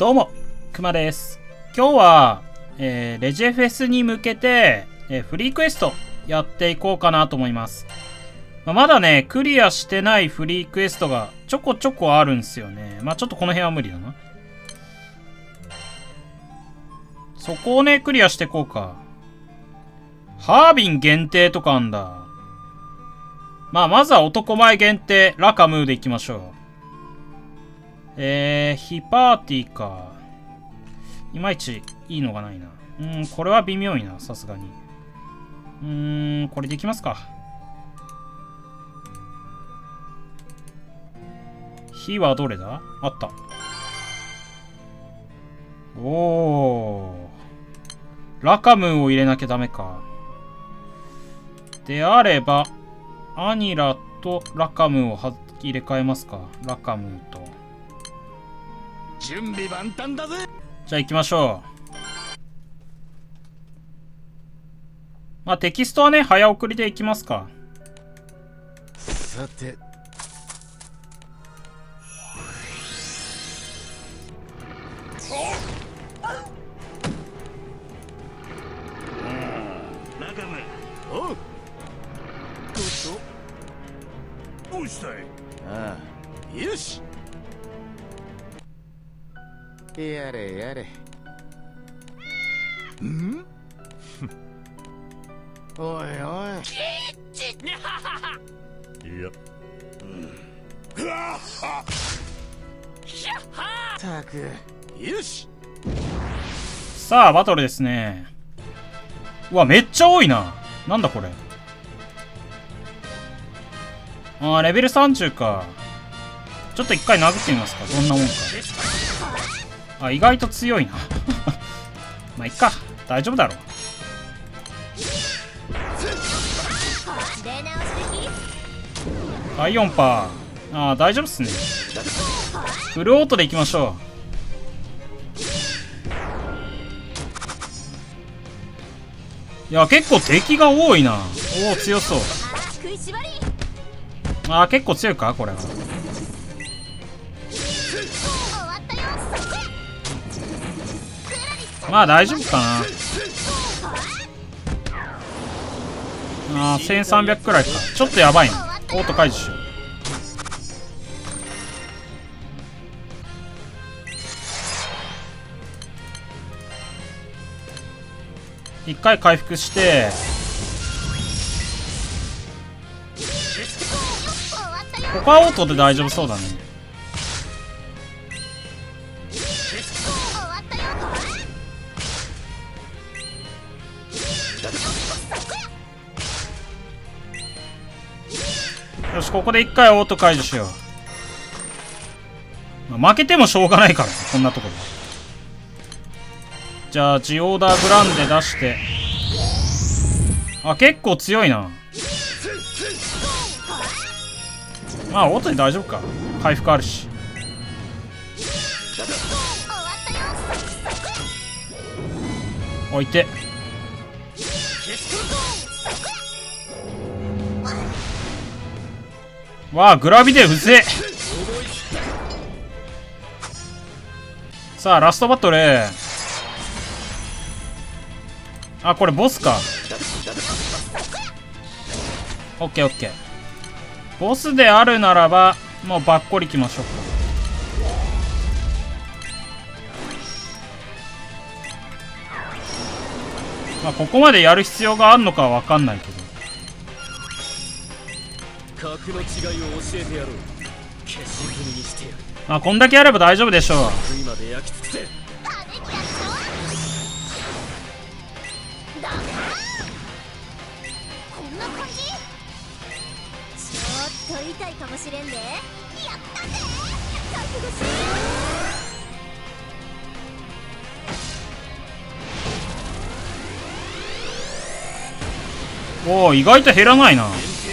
どうも、くまです。今日は、レジェフェスに向けて、フリークエストやっていこうかなと思います。まだね、クリアしてないフリークエストがちょこちょこあるんすよね。ちょっとこの辺は無理だな。そこをね、クリアしていこうか。ハービン限定とかあんだ。まずは男前限定、ラカムーでいきましょう。ヒパーティーか。いまいちいいのがないな。これは微妙いな、さすがに。これでいきますか。火はどれだ？あった。おー。ラカムーを入れなきゃダメか。であれば、アニラとラカムーを入れ替えますか。ラカムーと。 準備万端だぜ。 じゃあ行きましょう。テキストはね、早送りでいきますか。 さて。ラカム。おう。どうしたい。ああ、よし。やれやれ。ん？おいおい。いや。たく。よし。 さあ、バトルですね。うわ、めっちゃ多いな。なんだこれ。レベル30か。ちょっと一回殴ってみますか。どんなもんか。意外と強いな。いっか。大丈夫だろう。第4パー。大丈夫っすね。フルオートでいきましょう。いや、結構敵が多いな。おお、強そう。結構強いかこれは。大丈夫かな。1300くらいか。ちょっとやばいな。オート解除しよう。一回回復して、ここはオートで大丈夫そうだね。よし、ここで一回オート解除しよう。負けてもしょうがないからね、こんなところで。じゃあ、ジオーダーグランデ出して。結構強いな。オートで大丈夫か。回復あるし。置いて。グラビデうぜえ。さあ、ラストバトル。これボスか。オッケーオッケー。ボスであるならば、もうばっこりきましょうか。ここまでやる必要があるのかは分かんないけど。 格の違いを教えてやろう。消し組にしてやる。 こんだけやれば大丈夫でしょう。 今で焼き尽くせ。 こんな感じ？ちょっと痛いかもしれんで。やったぜ。覚悟しろ。意外と減らないな。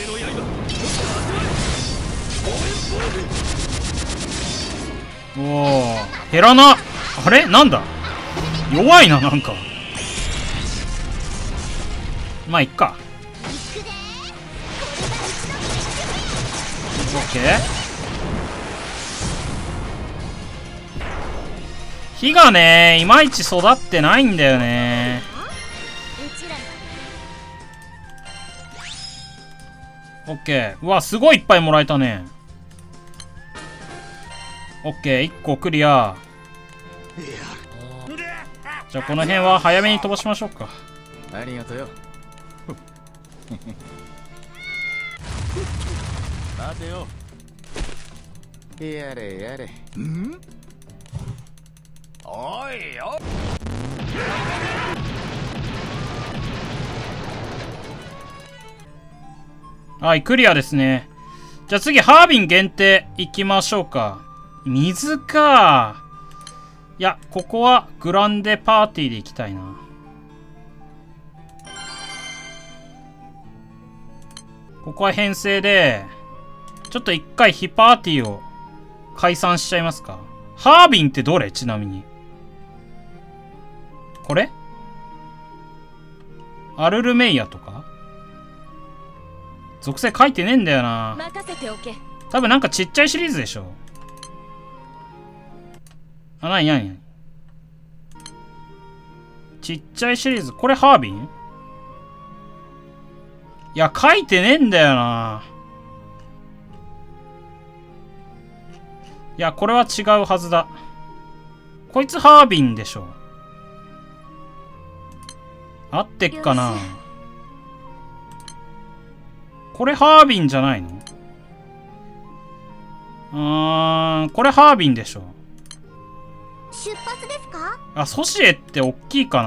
減らな。あれなんだ、弱いな。なんかいっか。オッケー。 火がねいまいち育ってないんだよね。オッケー。うわ、すごいいっぱいもらえたね。オッケー、1個クリア。じゃあこの辺は早めに飛ばしましょうか。 ありがとうよ。待てよ。やれやれ。ん？おいよ。 はい、クリアですね。じゃあ次、ハービン限定いきましょうか。水か。いや、ここはグランデパーティーでいきたいな。ここは編成で、ちょっと一回非パーティーを解散しちゃいますか。ハービンってどれ？ちなみに。これ？アルルメイヤとか？属性書いてねえんだよな。 任せておけ。 多分なんかちっちゃいシリーズでしょ。あ、なにちっちゃいシリーズ。これハービン？いや、書いてねえんだよな。いや、これは違うはずだ。こいつハービンでしょ。合ってっかな。これハービンじゃないの？これハービンでしょ。 出発ですか？ あ、ソシエって大きいか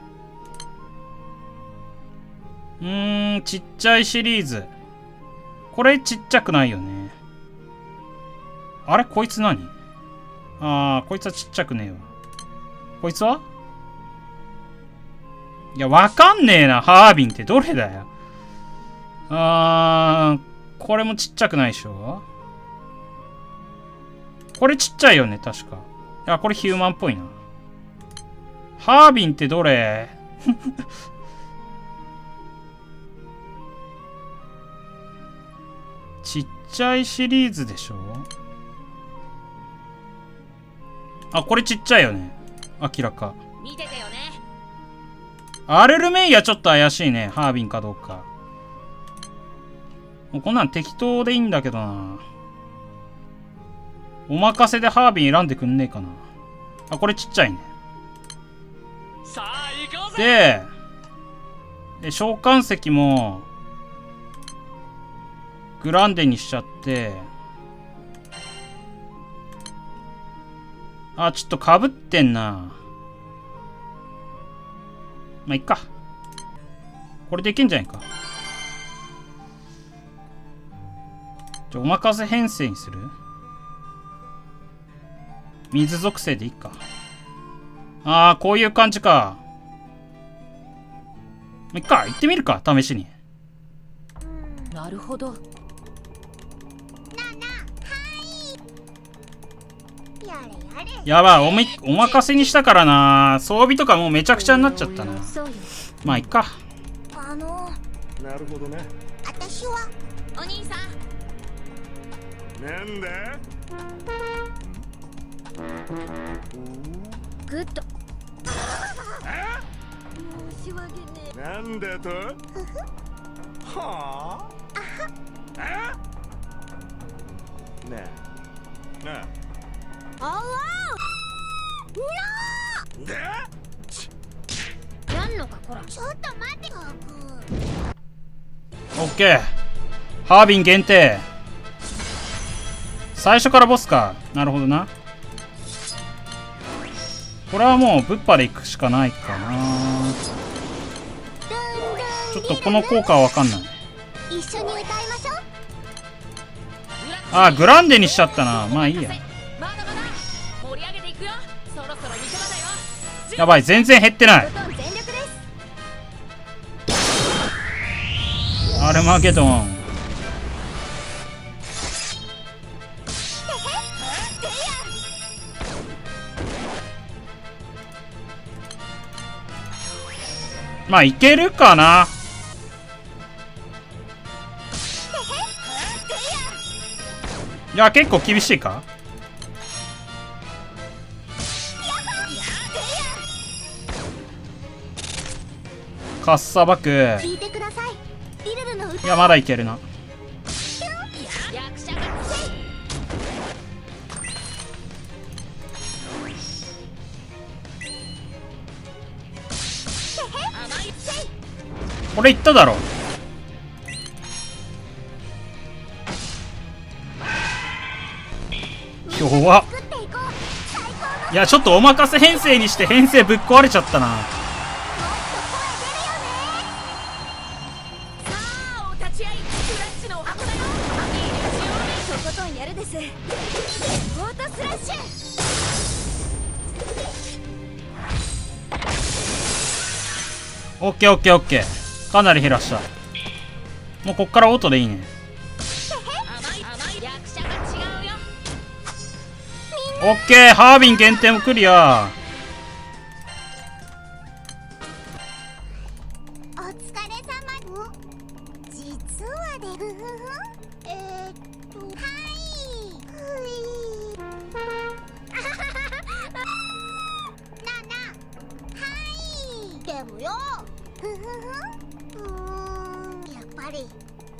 な。ちっちゃいシリーズ。これちっちゃくないよね。あれこいつ何？こいつはちっちゃくねえわ。こいつは？いや、わかんねえな。ハービンってどれだよ。これもちっちゃくないでしょ。これちっちゃいよね、確か。いや、これヒューマンっぽいな。ハービンってどれ？ちっちゃいシリーズでしょ。あ、これちっちゃいよね。明らか。 見ててよね。 アルルメイヤちょっと怪しいね。ハービンかどうか。もうこんなん適当でいいんだけどな。お任せでハービン選んでくんねえかな。あ、これちっちゃいね。 さあ行こうぜ。 で、召喚石もグランデにしちゃって、あ、ちょっとかぶってんな。まあ、いっか。これでいけんじゃないか。じゃあ、お任せ編成にする？水属性でいいか。こういう感じか。いっか、行ってみるか、試しに。 なるほど。 やばい、お任せにしたからな。装備とかもうめちゃくちゃになっちゃったな。まあ、いっか。 なるほどね。 私はお兄さん。 なんだ？ グッド。申し訳ねえ。 なんだと？はあ？ねえ。なあ。 あわやんのかこら。ちょっと待って。 オッケー。ハービン限定。最初からボスか。なるほどな。これはもうぶっぱで行くしかないかな。ちょっとこの効果はわかんない。 一緒に歌いましょう。 グランデにしちゃったな。まあいいや。 まだまだ盛り上げていくよ。そろそろ見せ場だよ。 やばい、全然減ってない。 全力です。 アルマゲドン。まあいけるかな。いや、結構厳しいか。 かっさばく。 聞いてください。リルルの歌。 いや、まだいけるな。 役者がこれいっただろ。弱っ。 作っていこう。最高のいや、ちょっとお任せ編成にして編成ぶっ壊れちゃったな。 さあお立ち会い。スラッシュのお箱だよ。とことんやるです。オートスラッシュ。 オッケーオッケーオッケー。かなり減らした。もうこっからオートでいいね。 役者が違うよ。 オッケー、ハービン限定もクリア。 お疲れ様。実はでふふふ。はいななはいでもよふふふやっぱり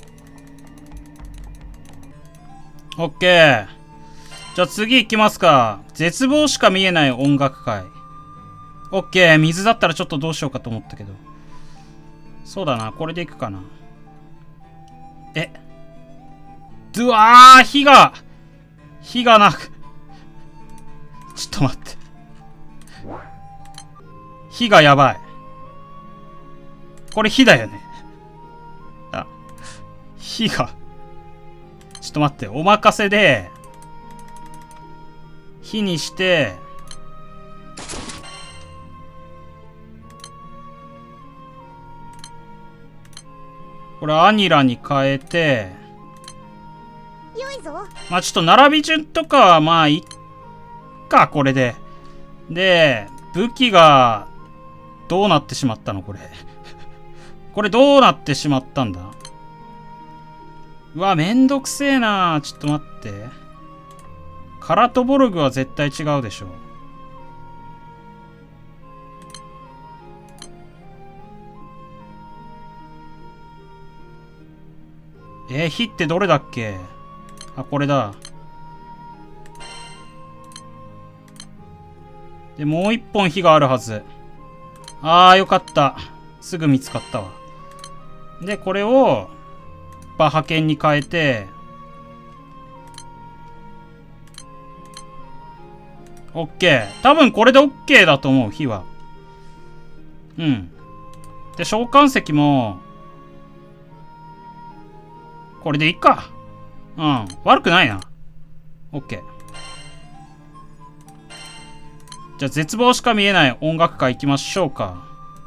オッケー。じゃあ次行きますか。絶望しか見えない音楽会。オッケー。水だったらちょっとどうしようかと思ったけど。そうだな。これでいくかな。うわー、火がなく。ちょっと待って。火がやばい。これ火だよね。あ、火が。ちょっと待って。お任せで、火にして、これアニラに変えて、 良いぞ。 まあちょっと並び順とかはまあいっか、これで。で、武器がどうなってしまったのこれ。これどうなってしまったんだ。うわ、めんどくせえな。ちょっと待って。カラトボルグは絶対違うでしょ。火ってどれだっけ。あ、これだ。で、もう一本火があるはず。あー、よかった。すぐ見つかったわ。で、これを、バハ剣に変えて、オッケー。多分これでオッケーだと思う、火は。うん。で、召喚石も、これでいいか。うん。悪くないな。オッケー。じゃあ、絶望しか見えない音楽会行きましょうか。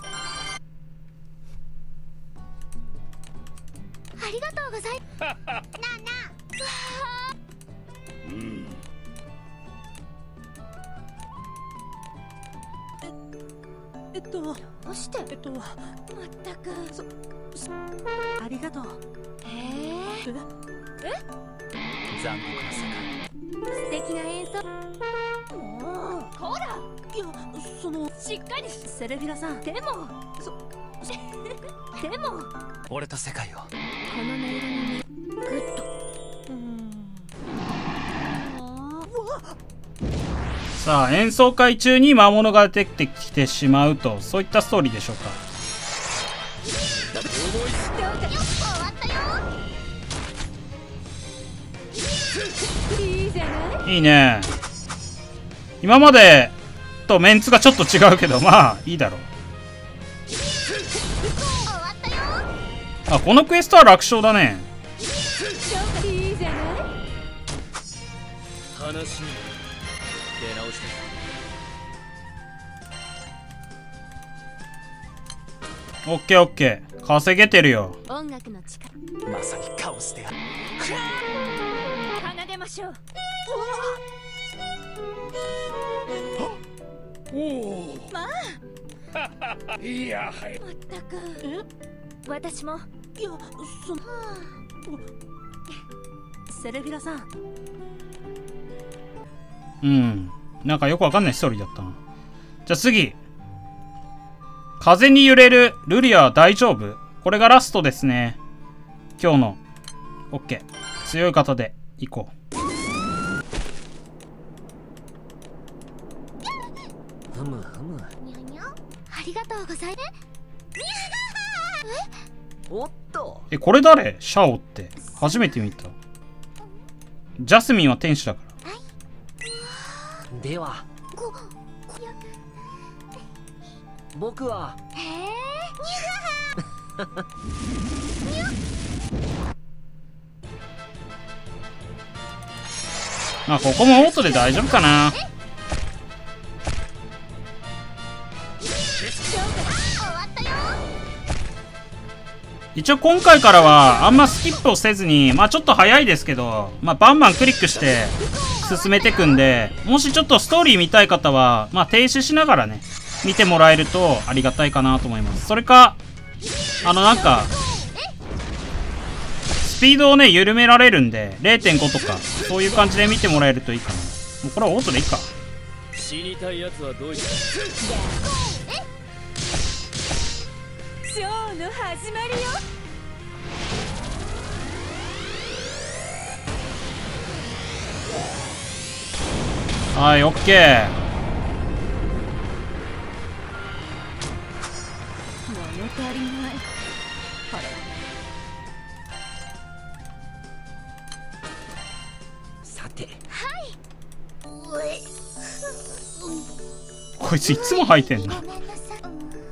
ありがとうございます。なあなあ。どうしてまったくありがとう。 残酷な世界。 素敵な演奏。もうほら。いやしっかりセレフィラさん。でも俺と世界を。 この音色にグッと。 さあ、演奏会中に魔物が出てきてしまうと、そういったストーリーでしょうか。 終わったよ。いいじゃない。 いいね。今までとメンツがちょっと違うけど、まあいいだろう。 終わったよ。 あ、このクエストは楽勝だね。 いいじゃない。 話に出直して。 オッケーオッケー。稼げてるよ。 音楽の力。 まさにカオスである。 奏でましょう。 おお。 まあ。 いや、はい。 まったく。私も。いや、セレフィラさん。 うん。なんかよくわかんないストーリーだったな。じゃあ次。 風に揺れるルリア大丈夫？これがラストですね。今日の。OK。強い方で行こう。 ふむふむ。 にゃにゃ。ありがとうございます。 おっと。 これ誰？シャオって。初めて見た。ジャスミンは天使だから。 では。僕は。 まあここもオートで大丈夫かな。一応今回からはあんまスキップをせずに、まあちょっと早いですけど、まあバンバンクリックして進めていくんで、もしちょっとストーリー見たい方は、まあ停止しながらね、見てもらえるとありがたいかなと思います。それか、なんか、スピードをね、緩められるんで、0.5 とか、そういう感じで見てもらえるといいかな。もうこれはオートでいいか。 死にたいやつはどいつ？ ショーの始まりよ。 はい、オッケー。 物足りない。あれ。 さて。 こいついつも吐いてんな。 ごめんなさい。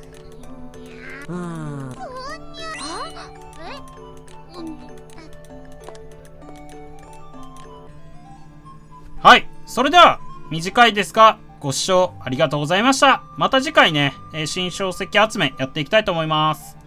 はい。それでは、短いですが、ご視聴ありがとうございました。また次回ね、新書籍集めやっていきたいと思います。